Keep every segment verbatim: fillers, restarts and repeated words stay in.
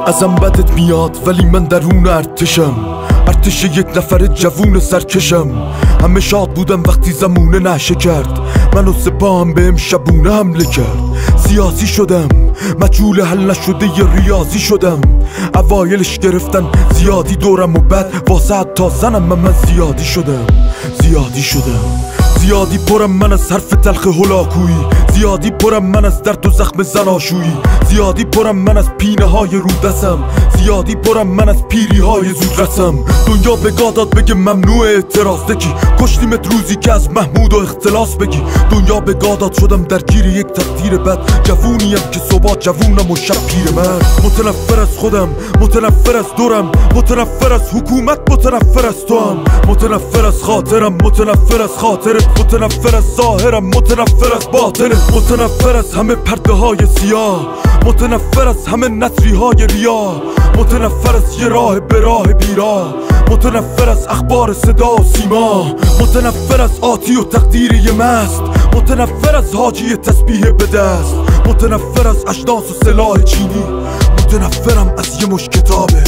ازم بدت میاد ولی من درون ارتشم، ارتش یک نفر جوون سرکشم. همه شاد بودم وقتی زمونه نشه کرد، منو سپاهم بهم شبونه حمله کرد. سیاسی شدم مجهول حل نشده ی ریاضی شدم. اوایلش گرفتن زیادی دورم و بعد واسه تا زنم من, من زیادی شدم زیادی شدم زیادی پرم من از حرف تلخ هلاکویی، زیادی پرم من از درد و زخم زناشویی، زیادی پرم من از پینه های رو دستم، زیادی پرم من از پیری های زود رسم. دنیا به گادات بگه ممنوع اعتراض دکی، کشتیمت روزی که از محمود و اختلاس بگی. دنیا به گادات شدم درگیر یک تقدیر بد، جوونیم که صبح جوونم و شب پیر من. متنفر از خودم، متنفر از دورم، متنفر از حکومت، متنفر از تو هم، متنفر از خاطرم، متنفر از خاطرت، متنفر از ظاهرم، متنفر از باطنت، متنفر از همه پرده های سیاه، متنفر از همه نطری های ریا، متنفر از یه راه به راه بیراه، متنفر از اخبار صدا و سیما، متنفر از آتی و تقدیر یه مست، متنفر از حاجی تسبیح به دست، متنفر از اجناس و سلاح چینی، متنفرم از یه مش کتابه.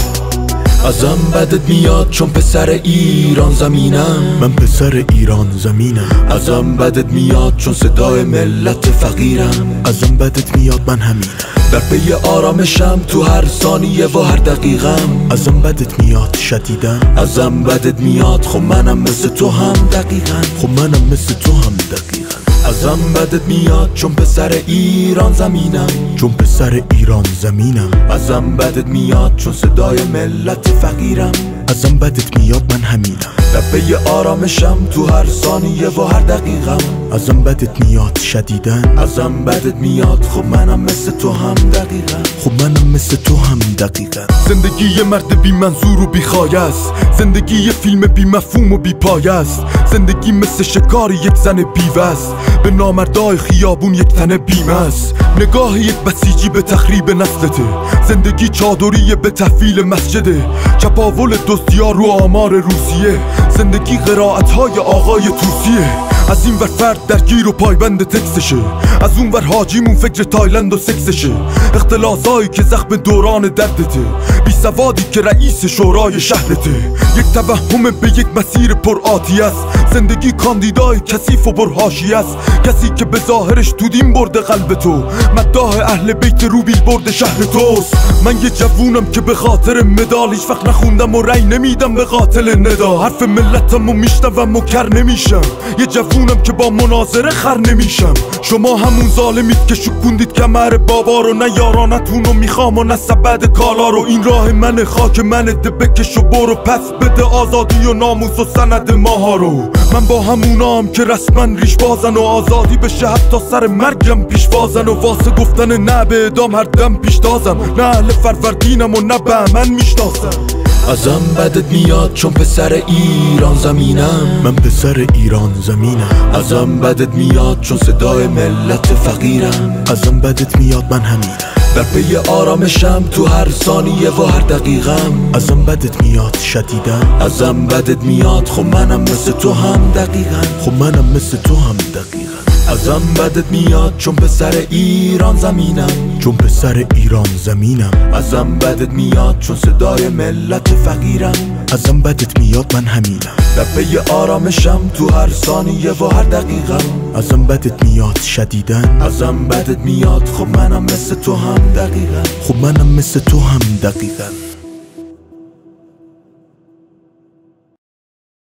ازم بدت میاد چون پسر ایران زمینم، من پسر ایران زمینم. ازم بدت میاد چون صدای ملت فقیرم، ازم بدت میاد من همینم. در پی آرامشم تو هر ثانیه و هر دقیقم، ازم بدت میاد شدیدم. ازم بدت میاد خب منم مثل تو هم دقیقا، خب منم مثل تو هم دقیقا. ازم بدت میاد چون پسر ایران زمینم، چون پسر ایران زمینم. ازم بدت میاد چون صدای ملت فقیرم، ازم بدت میاد من همینم. در پی آرامشم تو هر ثانیه و هر دقیقم، ازم بدت میاد شدیدن. ازم بدت میاد خب منم مثل تو هم دقیقا، خب منم مثل تو هم دقیقا. زندگی یه مرد بی منظور و بی خایه است، زندگی یه فیلم بی مفهوم و بی پایه است، زندگی مثل شکار یک زن بیوه است، به نامردای خیابون یک تنه بیمه است. نگاه یک بسیجی به تخریب نسلته، زندگی چادری به تحویل مسجده، چپاول دزدیا رو آمار روسیه، زندگی قرائت های آقای توسیه. از این ور فرد درگیر و پایبند تکسشه، از اون ور حاجیمون فکر تایلند و سکسشه. اختلاسایی که زخم دوران دردته، بی سوادی که رئیس شورای شهرته. یک توهم به یک مسیر پر آتی است، زندگی کاندیدای کثیف و پرحاشیه است. کسی که به ظاهرش تو دین برده قلب تو، مداح اهل بیت رو بیل برده شهر توست. من یه جوونم که به خاطر مدال هیچ وقت نخوندم و رأی نمیدم به قاتل ندا. حرف ملتم و میشنوم و کر نمیشم، یه جوونم که با مناظره خر نمیشم. شما همون ظالمید که شکوندید کمر بابا رو، نه یارانتون رو میخوام و نه سبد کالا رو. این راه من، خاک من، ده بکش و برو، پس بده آزادی و ناموس و سند ماها رو. من با همونام که رسما ریش بازن و آزادی بشه حتی سر مرگم پیش بازن، و واسه گفتن نه به اعدام هر دم پیش تازم، نه اهل فروردینم و نه به من میشناسم. ازم بدت میاد چون پسر ایران زمینم، من پسر ایران زمینم. ازم بدت میاد چون صدای ملت فقیرم، ازم بدت میاد من همینم. در پی آرامشم تو هر ثانیه و هر دقیقم، ازم بدت میاد شدیدن. ازم بدت میاد خب منم مثل تو هم دقیقا، خب منم مثل تو هم دقیقا. ازم بدت میاد چون پسر ایران زمینم، چون پسر ایران زمینم. ازم بدت میاد چون صدای ملت فقیرم، ازم بدت میاد من همینم. در پی آرامشم تو هر ثانیه و هر دقیقم، ازم بدت میاد شدیدن. ازم بدت میاد خب منم مثل تو هم دقیقا، خب منم مثل تو هم دقیقا.